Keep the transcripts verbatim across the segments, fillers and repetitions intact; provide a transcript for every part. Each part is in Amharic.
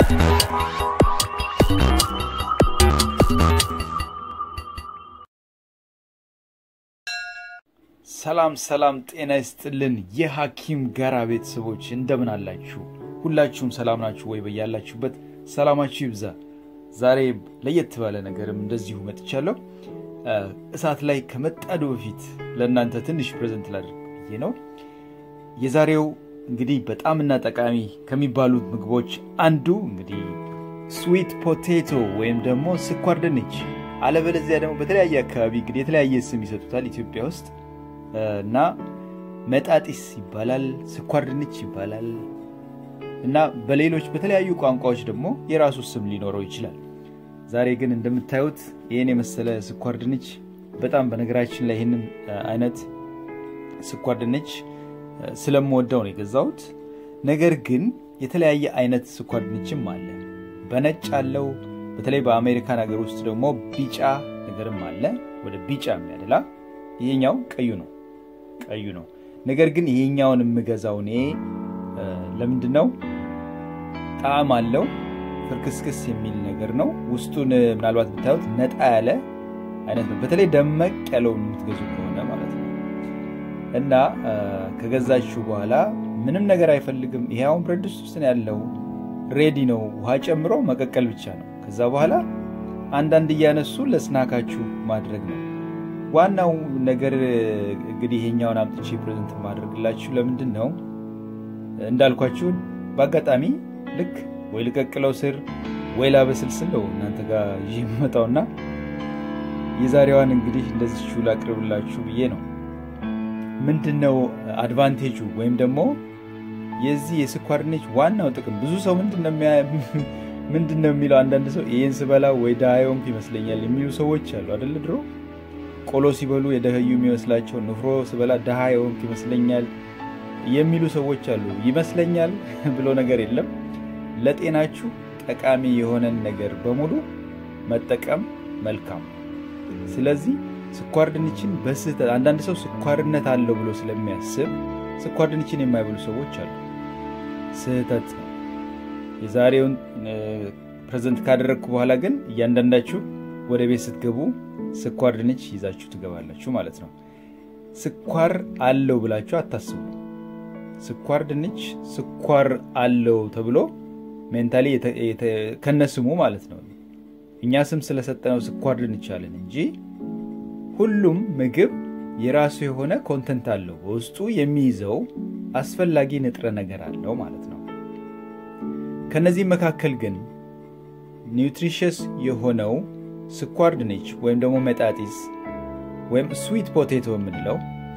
ሰላም ሰላም ጤና ይስጥልን የሐኪም ጋራ ቤተሰቦች እንደምን አላችሁ ሁላችሁም ሰላም ናችሁ ወይ በያላችሁበት ሰላማችሁ ይብዛ ዛሬ ለየት ባለ ነገርም እንደዚሁ መጥቻለሁ እሳት ላይ ከመጣዱ በፊት ለእናንተ ትንሽ ፕሬዘንት ላድርግ ነው የዛሬው እንግዲህ በጣምና ጠቃሚ ከሚባሉት ምግቦች አንዱ እንግዲህ ስዊት ፖቴቶ ወይም ደግሞ ስኳር ድንች አለበለዚያ ደግሞ በተለያየ አካባቢ እንግዲህ የተለያየ ስም ይሰጡታል ኢትዮጵያ ውስጥ እና መጣጢስ ይባላል ስኳር ድንች ይባላል እና በሌሎች በተለያዩ ቋንቋዎች ደግሞ የራሱ ስም ሊኖረው ይችላል ዛሬ ግን እንደምታዩት የኔ መሰለ ስኳር ድንች በጣም በነገራችን ላይ ይሄንን አይነት ስኳር ድንች ስለምወደው ነው የገዛሁት ነገር ግን የተለያየ አይነት ስኳር ድንችም አለ በነጭ አለው በተለይ በአሜሪካን ሀገር ውስጥ ደግሞ ቢጫ ነገርም አለ ወደ ቢጫ የሚያደላ ይሄኛው ቀዩ ነው ቀዩ ነው ነገር ግን ይሄኛውን የምገዛው እኔ ለምንድነው ጣዕም አለው ፍርክስክስ የሚል ነገር ነው ውስጡን ምናልባት ብታዩት ነጣ ያለ አይነት ነው በተለይ ደመቅ ያለው የምትገዙ ከሆነ ማለት ነው እና ከገዛችሁ በኋላ ምንም ነገር አይፈልግም ይሄው ብሬድ ውስጥ ነው ያለው ሬዲ ነው ውሃ ጨምሮ መቀቀል ብቻ ነው ከዛ በኋላ አንዳንድ ያነሱ ለስናካችሁ ማድረግ ነው ዋናው ነገር እንግዲህ ይሄኛውን አምጥቼ ፕሬዘንት ማድረግላችሁ ለምንድነው እንዳልኳችሁ በአጋጣሚ ልክ ወይ ልቀቅለው ስር ወይ ላበስልስለው እናንተ ጋር ይመጣውና የዛሬዋን እንግዲህ እንደዚህ ሹላ አቅርብላችሁ ብዬ ነው ምንድነው አድቫንቴጁ ወይም ደግሞ የዚህ የስኳር ድንች ዋናው ጥቅም ብዙ ሰው ምንድነው ምንድነው የሚለው አንዳንድ ሰው ይሄን ስበላ ወይ ዳዮም ይመስለኛል የሚሉ ሰዎች አሉ አይደል ድሮ ቆሎ ሲበሉ የደህዩ የሚመስላቸው ንፍሮ ስበላ ዳሃዮም ይመስለኛል የሚሉ ሰዎች አሉ ይመስለኛል ብሎ ነገር የለም ለጤናችሁ ጠቃሚ የሆነ ነገር በሙሉ መጠቀም መልካም ስለዚህ ስኳር ድንችን በስህተት አንዳንድ ሰው ስኳርነት አለው ብሎ ስለሚያስብ ስኳር ድንችን የማይበሉ ሰዎች አሉ ስህተት የዛሬውን ፕሬዘንት ካደረኩ በኋላ ግን እያንዳንዳችሁ ወደ ቤት ስትገቡ ስኳር ድንች ይዛችሁ ትገባላችሁ ማለት ነው ስኳር አለው ብላችሁ አታስቡ ስኳር ድንች ስኳር አለው ተብሎ ሜንታሊ ከነስሙ ማለት ነው እኛ ስም ስለሰጠነው ስኳር ድንች አለን እንጂ ሁሉም ምግብ የራሱ የሆነ ኮንተንት አለው ውስጡ የሚይዘው አስፈላጊ ንጥረ ነገር አለው ማለት ነው ከነዚህ መካከል ግን ኒውትሪሽስ የሆነው ስኳር ድንች ወይም ደግሞ መጣጢስ ወይም ስዊት ፖቴቶ የምንለው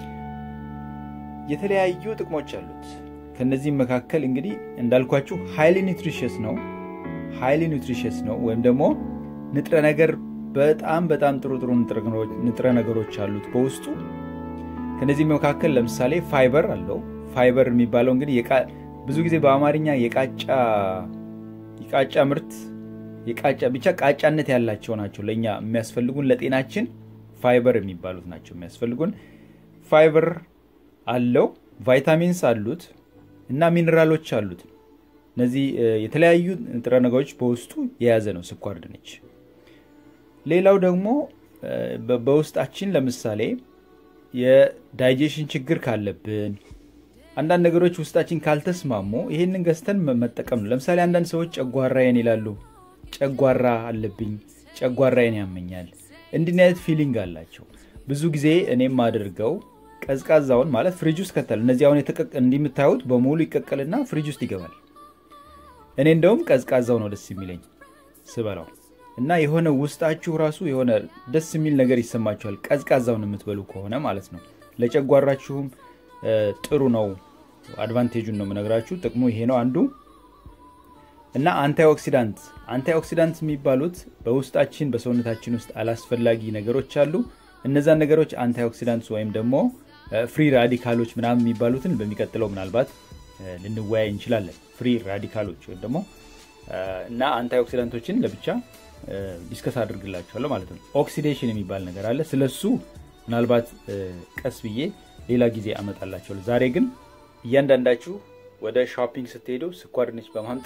የተለያዩ ጥቅሞች አሉት ከነዚህ መካከል እንግዲህ እንዳልኳችሁ ሃይሊ ኒውትሪሽስ ነው ሃይሊ ኒውትሪሽስ ነው ወይም ደግሞ ንጥረ ነገር በጣም በጣም ጥሩ ጥሩ ንጥረ ነገሮች አሉት በውስጡ ከነዚህ መካከል ለምሳሌ ፋይበር አለው ፋይበር የሚባለው እንግዲህ ብዙ ጊዜ በአማርኛ የቃጫ የቃጫ ምርት የቃጫ ብቻ ቃጫነት ያላቸው ናቸው ለኛ የሚያስፈልጉን ለጤናችን ፋይበር የሚባሉት ናቸው የሚያስፈልጉን ፋይበር አለው ቫይታሚንስ አሉት እና ሚነራሎች አሉት እነዚህ የተለያዩ ንጥረ ነገሮች በውስጡ የያዘ ነው ስኳር ድንች ሌላው ደግሞ በውስጣችን ለምሳሌ የዳይጀሽን ችግር ካለብን አንዳንድ ነገሮች ውስጣችን ካልተስማሙ ይሄንን ገዝተን መጠቀም ነው ለምሳሌ አንዳንድ ሰዎች ጨጓራዬን ይላሉ ጨጓራ አለብኝ ጨጓራዬን ያመኛል እንዲነት ፊሊንግ አላቸው ብዙ ጊዜ እኔም አድርገው ቀዝቃዛውን ማለት ፍሪጅ ውስጥ ከተል እነዚህ አሁን የተቀቅ እንዲምታዩት በሙሉ ይቀቀልና ፍሪጅ ውስጥ ይገባል እኔ እንደውም ቀዝቃዛው ነው ደስ የሚለኝ ስበላው እና የሆነ ውስጣችሁ ራሱ የሆነ ደስ የሚል ነገር ይሰማችኋል ቀዝቃዛውን የምትበሉ ከሆነ ማለት ነው ለጨጓራችሁም ጥሩ ነው አድቫንቴጁን ነው መነግራችሁ ጥቅሙ ይሄ ነው አንዱ እና አንቲኦክሲዳንት አንቲኦክሲዳንት የሚባሉት በውስጣችን በሰውነታችን ውስጥ አላስፈላጊ ነገሮች አሉ እነዛ ነገሮች አንቲኦክሲዳንትስ ወይም ደግሞ ፍሪ ራዲካሎች ምናምን የሚባሉትን በሚቀጥለው ምናልባት ልንወያይ እንችላለን ፍሪ ራዲካሎች ወይም ደግሞ እና አንቲኦክሲዳንቶችን ለብቻ ዲስከስ አድርግላችኋለሁ ማለት ነው ኦክሲዴሽን የሚባል ነገር አለ ስለሱ ምናልባት ቀስ ብዬ ሌላ ጊዜ አመጣላችኋለሁ ዛሬ ግን እያንዳንዳችሁ ወደ ሾፒንግ ስትሄዱ ስኳር ድንች በማምጣት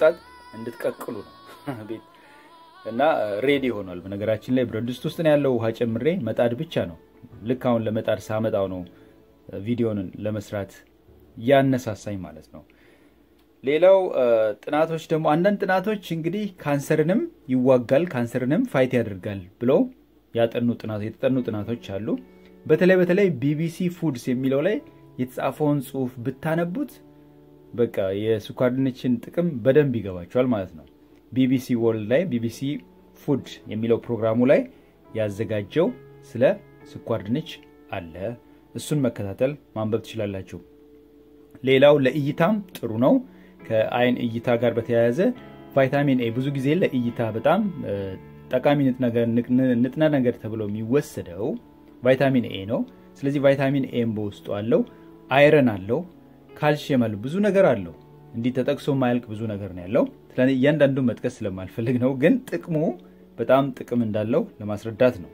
እንድትቀቅሉ ነው ቤት እና ሬዲ ሆኗል በነገራችን ላይ ብረት ድስት ውስጥ ነው ያለው ውሃ ጨምሬ መጣድ ብቻ ነው ልክ አሁን ለመጣድ ሳመጣው ነው ቪዲዮን ለመስራት ያነሳሳኝ ማለት ነው ሌላው ጥናቶች ደግሞ አንዳንድ ጥናቶች እንግዲህ ካንሰርንም ይዋጋል ካንሰርንም ፋይት ያደርጋል ብለው ያጠኑ ጥናት የተጠኑ ጥናቶች አሉ በተለይ በተለይ ቢቢሲ ፉድስ የሚለው ላይ የተጻፈውን ጽሁፍ ብታነቡት በቃ የስኳር ድንችን ጥቅም በደንብ ይገባቸዋል ማለት ነው ቢቢሲ ወርልድ ላይ ቢቢሲ ፉድ የሚለው ፕሮግራሙ ላይ ያዘጋጀው ስለ ስኳር ድንች አለ እሱን መከታተል ማንበብ ትችላላችሁ ሌላው ለእይታም ጥሩ ነው ከአይን እይታ ጋር በተያያዘ ቫይታሚን ኤ ብዙ ጊዜ ለእይታ በጣም ጠቃሚ ንጥረ ነገር ተብሎ የሚወሰደው ቫይታሚን ኤ ነው ስለዚህ ቫይታሚን ኤ በውስጡ አለው አይረን አለው ካልሲየም አለው ብዙ ነገር አለው እንዲ ተጠቅሶ ማይልቅ ብዙ ነገር ነው ያለው ስለዚህ እያንዳንዱ መጥቀስ ስለማልፈልግ ነው ግን ጥቅሙ በጣም ጥቅም እንዳለው ለማስረዳት ነው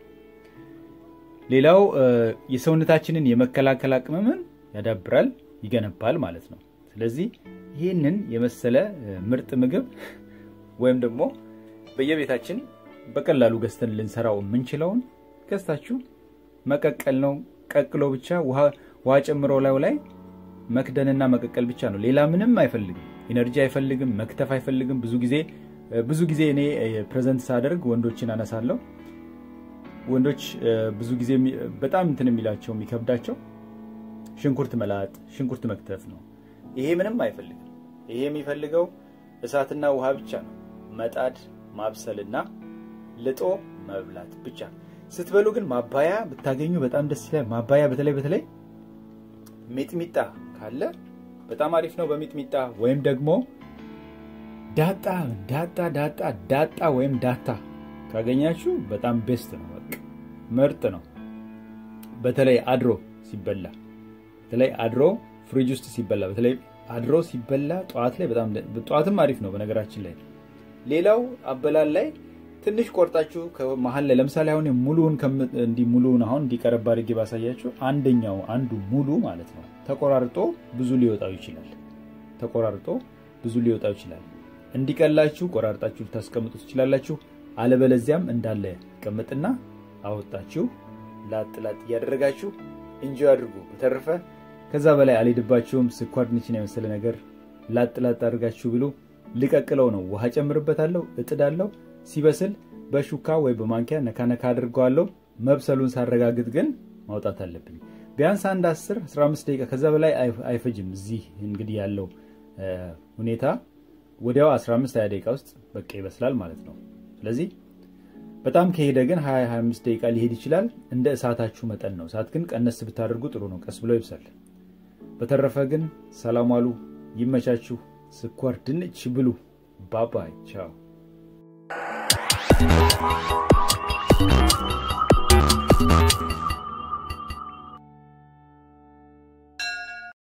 ሌላው የሰውነታችንን የመከላከል አቅምን ያዳብራል ይገነባል ማለት ነው ስለዚህ ይሄንን የመሰለ ምርጥ ምግብ ወይም ደግሞ በየቤታችን በቀላሉ ገዝተን ልንሰራው የምንችለውን ገዝታችሁ መቀቀል ነው ቀቅሎ ብቻ ውሃ ውሃ ጨምሮ ላይ መክደንና መቀቀል ብቻ ነው ሌላ ምንም አይፈልግም ኢነርጂ አይፈልግም መክተፍ አይፈልግም ብዙ ጊዜ ብዙ ጊዜ እኔ ፕሬዘንት ሳደርግ ወንዶችን አነሳለሁ ወንዶች ብዙ ጊዜ በጣም እንትን የሚላቸው የሚከብዳቸው ሽንኩርት መላጥ ሽንኩርት መክተፍ ነው ይሄ ምንም አይፈልግም ይሄ የሚፈልገው እሳትና ውሃ ብቻ ነው መጣድ ማብሰልና ልጦ መብላት ብቻ ስትበሉ ግን ማባያ ብታገኙ በጣም ደስ ይላል ማባያ በተለይ በተለይ ሚጥሚጣ ካለ በጣም አሪፍ ነው በሚጥሚጣ ወይም ደግሞ ዳጣ ዳጣ ዳጣ ዳጣ ወይም ዳታ ካገኛችሁ በጣም ቤስት ነው በቃ ምርጥ ነው በተለይ አድሮ ሲበላ በተለይ አድሮ ፍሪጅ ውስጥ ሲበላ በተለይ አድሮ ሲበላ ጧት ላይ በጣም ጧትም አሪፍ ነው በነገራችን ላይ ሌላው አበላል ላይ ትንሽ ቆርጣችሁ ከመሃል ላይ ለምሳሌ አሁን ሙሉውን እንዲ ሙሉውን አሁን እንዲቀርብ አድርጌ ባሳያችሁ አንደኛው አንዱ ሙሉ ማለት ነው ተቆራርጦ ብዙ ሊወጣው ይችላል ተቆራርጦ ብዙ ሊወጣው ይችላል እንዲቀላችሁ ቆራርጣችሁ ታስቀምጡት ይችላልላችሁ አለበለዚያም እንዳለ ቀምጥና አወጣችሁ ላጥ ላጥ ያደረጋችሁ ኢንጆይ አድርጉ በተረፈ ከዛ በላይ አልሄድባችሁም ስኳር ድንችን የመሰለ ነገር ላጥ ላጥ አድርጋችሁ ብሉ ልቀቅለው ነው ውሃ ጨምርበታለሁ እጥዳለሁ ሲበስል በሹካ ወይ በማንኪያ ነካነካ አድርጓለሁ መብሰሉን ሳረጋግጥ ግን ማውጣት አለብኝ ቢያንስ አንድ አስር አስራ አምስት ደቂቃ ከዛ በላይ አይፈጅም እዚህ እንግዲህ ያለው ሁኔታ ወዲያው አስራ አምስት ሃያ ደቂቃ ውስጥ በቃ ይበስላል ማለት ነው ስለዚህ በጣም ከሄደ ግን ሃያ ሃያ አምስት ደቂቃ ሊሄድ ይችላል እንደ እሳታችሁ መጠን ነው እሳት ግን ቀነስ ብታደርጉ ጥሩ ነው ቀስ ብሎ ይብሳል በተረፈ ግን ሰላም ዋሉ ይመቻችሁ ስኳር ድንች ብሉ ባባይ ቻው